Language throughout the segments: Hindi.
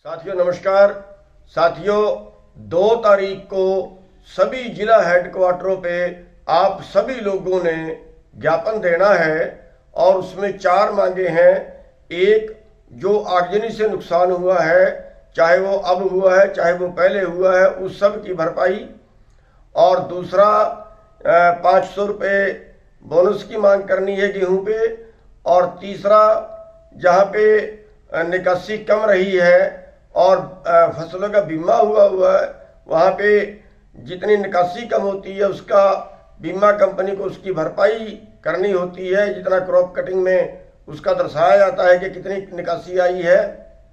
साथियों नमस्कार। साथियों 2 तारीख को सभी जिला हेडक्वार्टरों पे आप सभी लोगों ने ज्ञापन देना है और उसमें 4 मांगे हैं। एक, जो आगजनी से नुकसान हुआ है, चाहे वो अब हुआ है चाहे वो पहले हुआ है, उस सब की भरपाई। और दूसरा 500 रुपये बोनस की मांग करनी है गेहूं पे। और तीसरा, जहां पे निकासी कम रही है और फसलों का बीमा हुआ है, वहाँ पे जितनी निकासी कम होती है उसका बीमा कंपनी को उसकी भरपाई करनी होती है। जितना क्रॉप कटिंग में उसका दर्शाया जाता है कि कितनी निकासी आई है,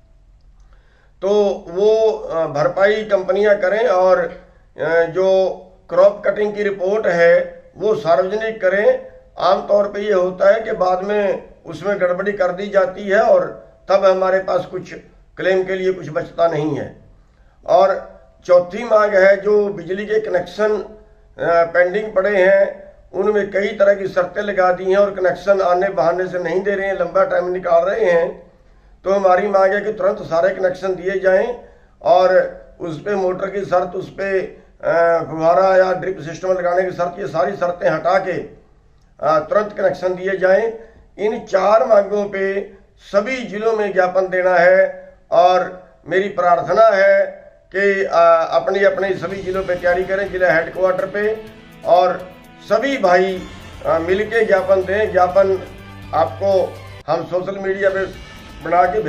तो वो भरपाई कंपनियां करें और जो क्रॉप कटिंग की रिपोर्ट है वो सार्वजनिक करें। आमतौर पे ये होता है कि बाद में उसमें गड़बड़ी कर दी जाती है और तब हमारे पास कुछ क्लेम के लिए कुछ बचता नहीं है। और चौथी मांग है, जो बिजली के कनेक्शन पेंडिंग पड़े हैं उनमें कई तरह की शर्तें लगा दी हैं और कनेक्शन आने बहाने से नहीं दे रहे हैं, लंबा टाइम निकाल रहे हैं। तो हमारी मांग है कि तुरंत सारे कनेक्शन दिए जाएं और उस पर मोटर की शर्त, उस पर फुहारा या ड्रिप सिस्टम लगाने की शर्त, ये सारी शर्तें हटा के तुरंत कनेक्शन दिए जाएं। इन 4 मांगों पे सभी जिलों में ज्ञापन देना है और मेरी प्रार्थना है कि अपनी अपनी सभी जिलों पे तैयारी करें, जिला हेडक्वार्टर पे, और सभी भाई मिलके ज्ञापन दें। ज्ञापन आपको हम सोशल मीडिया पे बना के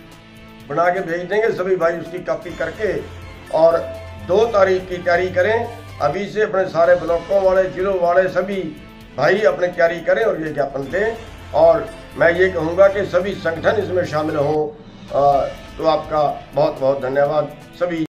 भेज देंगे। सभी भाई उसकी कॉपी करके और 2 तारीख की तैयारी करें। अभी से अपने सारे ब्लॉकों वाले, जिलों वाले सभी भाई अपने तैयारी करें और ये ज्ञापन दें। और मैं ये कहूँगा कि सभी संगठन इसमें शामिल हों। तो आपका बहुत बहुत धन्यवाद सभी।